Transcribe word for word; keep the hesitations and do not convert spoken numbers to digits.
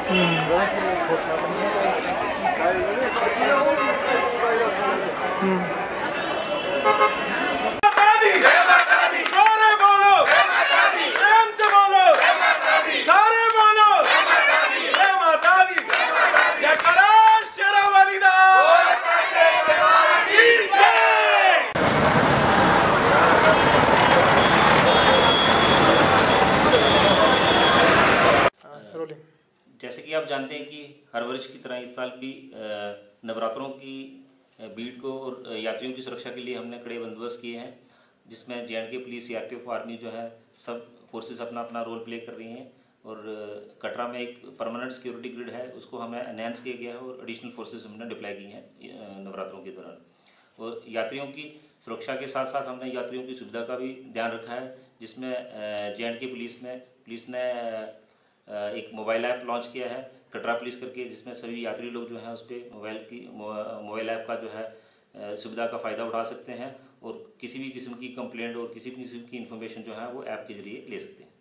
जैसे कि आप जानते हैं कि हर वर्ष की तरह इस साल भी नवरात्रों की भीड़ को और यात्रियों की सुरक्षा के लिए हमने कड़े बंदोबस्त किए हैं, जिसमें J and K police, C R P F, army जो है सब फोर्सेस अपना अपना रोल प्ले कर रही हैं। और कटरा में एक परमानेंट सिक्योरिटी ग्रिड है, उसको हमें एनहेंस किया गया है और एडिशनल फोर्सेस हमने डिप्लॉय की हैं नवरात्रों के दौरान। और यात्रियों की सुरक्षा के साथ साथ हमने यात्रियों की सुविधा का भी ध्यान रखा है, जिसमें जे एंड के पुलिस में पुलिस ने एक मोबाइल ऐप लॉन्च किया है कटरा पुलिस करके, जिसमें सभी यात्री लोग जो हैं उस पर मोबाइल की मोबाइल ऐप का जो है सुविधा का फ़ायदा उठा सकते हैं और किसी भी किस्म की कंप्लेंट और किसी भी किस्म की इन्फॉर्मेशन जो है वो ऐप के जरिए ले सकते हैं।